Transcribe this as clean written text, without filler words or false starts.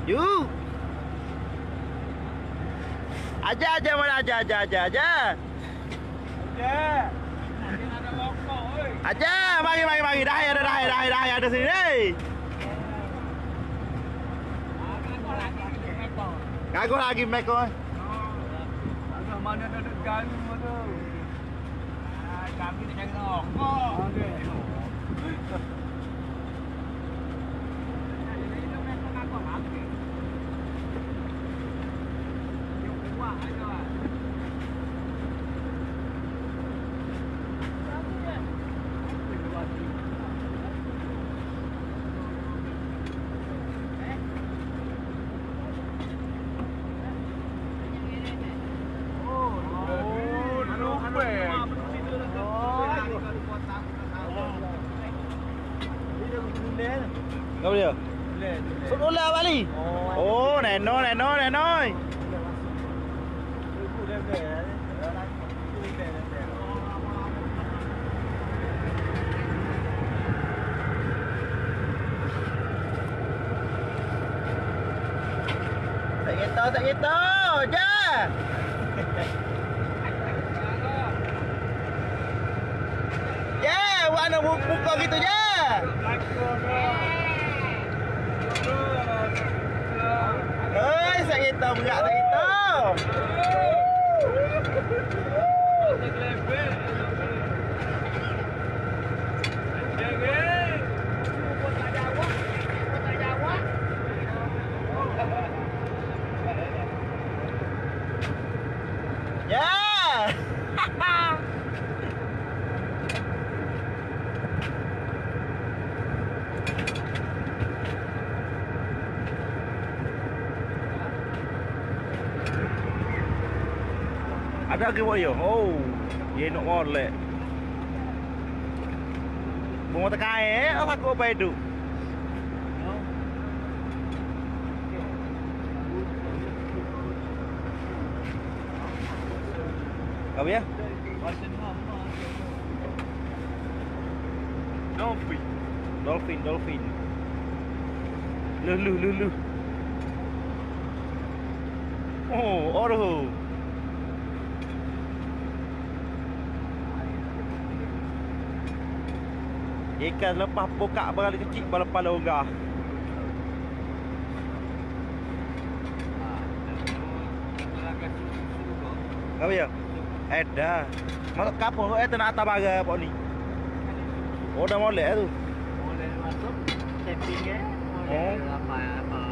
Yuk. Aja mana aja. Ya. Ada lokok, oi. Aja, mari. Dah ada sini. Ngaku lagi mek kau. Ada mana ada galu tu. Kami nak cari lokok. Okey. Kau dia? Sud ulah balik. Oh, nenoi. Tak gitu. Je. Ya, warna buka gitu je. Sakit tau, berat sakit tau. Ya. Ada ke boyo? Oh, ye nak molek. Bunga tekai apa aku apa itu? Kau ya? Dolphin. Lu. Oh, aduh. Ikan lepas buka berali kecil kepala ogah. Apa ya? Dah. Masuk kapal tu nak atas baga apa ni? Oh dah molek tu. Boleh masuk camping Oh. apa